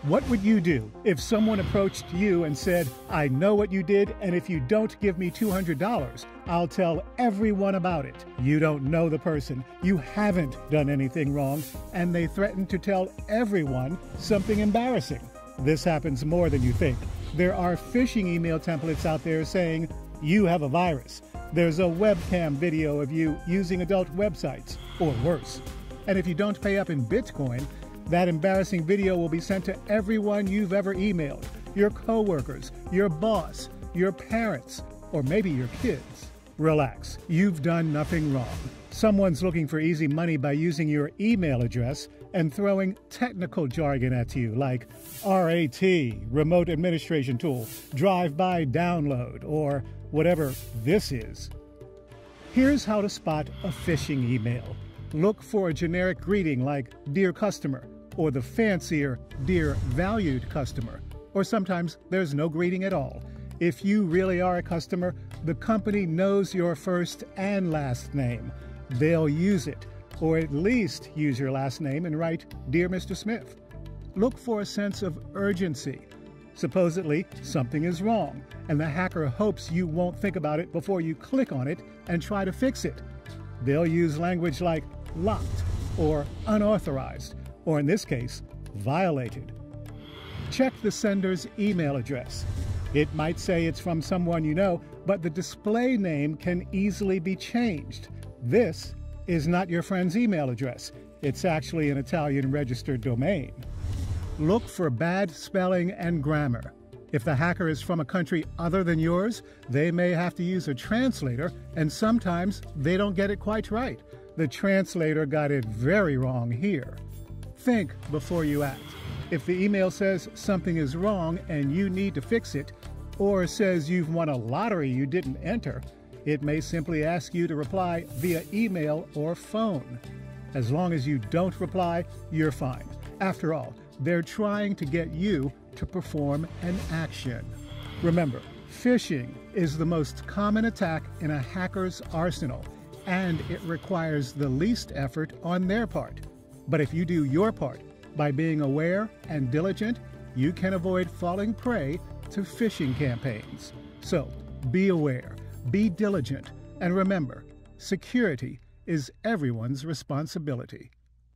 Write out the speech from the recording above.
What would you do if someone approached you and said, "I know what you did, and if you don't give me $200, I'll tell everyone about it"? You don't know the person, you haven't done anything wrong, and they threaten to tell everyone something embarrassing. This happens more than you think. There are phishing email templates out there saying, "You have a virus." There's a webcam video of you using adult websites, or worse. And if you don't pay up in Bitcoin, that embarrassing video will be sent to everyone you've ever emailed, your coworkers, your boss, your parents, or maybe your kids. Relax, you've done nothing wrong. Someone's looking for easy money by using your email address and throwing technical jargon at you like RAT, Remote Administration Tool, Drive-by Download, or whatever this is. Here's how to spot a phishing email. Look for a generic greeting like "Dear Customer," or the fancier "Dear Valued Customer," or sometimes there's no greeting at all. If you really are a customer, the company knows your first and last name. They'll use it, or at least use your last name and write "Dear Mr. Smith." Look for a sense of urgency. Supposedly, something is wrong, and the hacker hopes you won't think about it before you click on it and try to fix it. They'll use language like "locked" or "unauthorized," or in this case, "violated." Check the sender's email address. It might say it's from someone you know, but the display name can easily be changed. This is not your friend's email address. It's actually an Italian registered domain. Look for bad spelling and grammar. If the hacker is from a country other than yours, they may have to use a translator, and sometimes they don't get it quite right. The translator got it very wrong here. Think before you act. If the email says something is wrong and you need to fix it, or says you've won a lottery you didn't enter, it may simply ask you to reply via email or phone. As long as you don't reply, you're fine. After all, they're trying to get you to perform an action. Remember, phishing is the most common attack in a hacker's arsenal, and it requires the least effort on their part. But if you do your part by being aware and diligent, you can avoid falling prey to phishing campaigns. So, be aware, be diligent, and remember, security is everyone's responsibility.